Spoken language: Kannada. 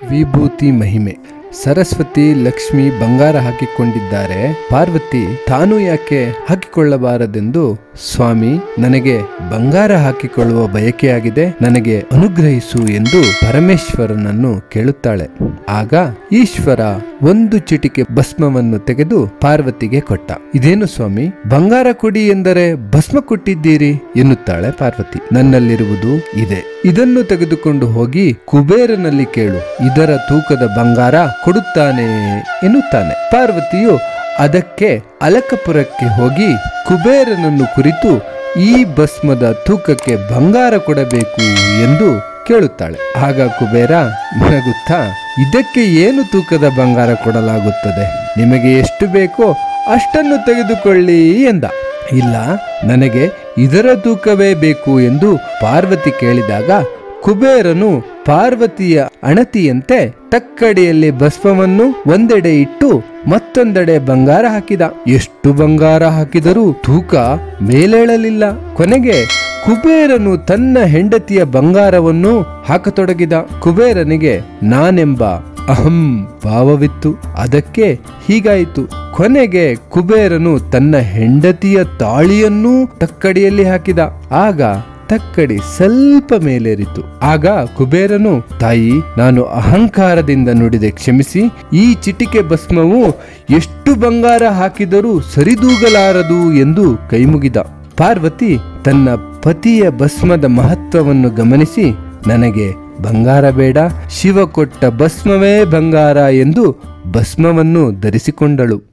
ವಿಭೂತಿ ಮಹಿಮೆ. ಸರಸ್ವತಿ ಲಕ್ಷ್ಮಿ ಬಂಗಾರ ಹಾಕಿಕೊಂಡಿದ್ದಾರೆ. ಪಾರ್ವತಿ ತಾನು ಯಾಕೆ ಹಾಕಿಕೊಳ್ಳಬಾರದೆಂದು, ಸ್ವಾಮಿ ನನಗೆ ಬಂಗಾರ ಹಾಕಿಕೊಳ್ಳುವ ಬಯಕೆಯಾಗಿದೆ, ನನಗೆ ಅನುಗ್ರಹಿಸು ಎಂದು ಪರಮೇಶ್ವರನನ್ನು ಕೇಳುತ್ತಾಳೆ. ಆಗ ಈಶ್ವರ ಒಂದು ಚಿಟಿಕೆ ಭಸ್ಮವನ್ನು ತೆಗೆದು ಪಾರ್ವತಿಗೆ ಕೊಟ್ಟ. ಇದೇನು ಸ್ವಾಮಿ, ಬಂಗಾರ ಕೊಡಿ ಎಂದರೆ ಭಸ್ಮ ಕೊಟ್ಟಿದ್ದೀರಿ ಎನ್ನುತ್ತಾಳೆ ಪಾರ್ವತಿ. ನನ್ನಲ್ಲಿರುವುದು ಇದೆ, ಇದನ್ನು ತೆಗೆದುಕೊಂಡು ಹೋಗಿ ಕುಬೇರನಲ್ಲಿ ಕೇಳು, ಇದರ ತೂಕದ ಬಂಗಾರ ಕೊಡುತ್ತಾನೆ ಎನ್ನುತ್ತಾನೆ. ಪಾರ್ವತಿಯು ಅದಕ್ಕೆ ಅಲಕಪುರಕ್ಕೆ ಹೋಗಿ ಕುಬೇರನನ್ನು ಕುರಿತು ಈ ಭಸ್ಮದ ತೂಕಕ್ಕೆ ಬಂಗಾರ ಕೊಡಬೇಕು ಎಂದು ಕೇಳುತ್ತಾಳೆ. ಆಗ ಕುಬೇರ ನಗುತ್ತಾ, ಇದಕ್ಕೆ ಏನು ತೂಕದ ಬಂಗಾರ ಕೊಡಲಾಗುತ್ತದೆ, ನಿಮಗೆ ಎಷ್ಟು ಬೇಕೋ ಅಷ್ಟನ್ನು ತೆಗೆದುಕೊಳ್ಳಿ ಎಂದ. ಇಲ್ಲ, ನನಗೆ ಇದರ ತೂಕವೇ ಬೇಕು ಎಂದು ಪಾರ್ವತಿ ಕೇಳಿದಾಗ ಕುಬೇರನು ಪಾರ್ವತಿಯ ಅಣತಿಯಂತೆ ತಕ್ಕಡಿಯಲ್ಲಿ ಭಸ್ಮವನ್ನು ಒಂದೆಡೆ ಇಟ್ಟು ಮತ್ತೊಂದೆಡೆ ಬಂಗಾರ ಹಾಕಿದ. ಎಷ್ಟು ಬಂಗಾರ ಹಾಕಿದರೂ ತೂಕ ಮೇಲೇಳಲಿಲ್ಲ. ಕೊನೆಗೆ ಕುಬೇರನು ತನ್ನ ಹೆಂಡತಿಯ ಬಂಗಾರವನ್ನು ಹಾಕತೊಡಗಿದ. ಕುಬೇರನಿಗೆ ನಾನೆಂಬ ಅಹಂ ಭಾವವಿತ್ತು, ಅದಕ್ಕೆ ಹೀಗಾಯಿತು. ಕೊನೆಗೆ ಕುಬೇರನು ತನ್ನ ಹೆಂಡತಿಯ ತಾಳಿಯನ್ನೂ ತಕ್ಕಡಿಯಲ್ಲಿ ಹಾಕಿದ. ಆಗ ತಕ್ಕಡಿ ಸ್ವಲ್ಪ ಮೇಲೇರಿತು. ಆಗ ಕುಬೇರನು, ತಾಯಿ ನಾನು ಅಹಂಕಾರದಿಂದ ನುಡಿದೆ, ಕ್ಷಮಿಸಿ, ಈ ಚಿಟಿಕೆ ಭಸ್ಮವು ಎಷ್ಟು ಬಂಗಾರ ಹಾಕಿದರೂ ಸರಿದೂಗಲಾರದು ಎಂದು ಕೈಮುಗಿದ. ಪಾರ್ವತಿ ತನ್ನ ಪತಿಯ ಭಸ್ಮದ ಮಹತ್ವವನ್ನು ಗಮನಿಸಿ, ನನಗೆ ಬಂಗಾರ ಬೇಡ, ಶಿವ ಕೊಟ್ಟ ಭಸ್ಮವೇ ಬಂಗಾರ ಎಂದು ಭಸ್ಮವನ್ನು ಧರಿಸಿಕೊಂಡಳು.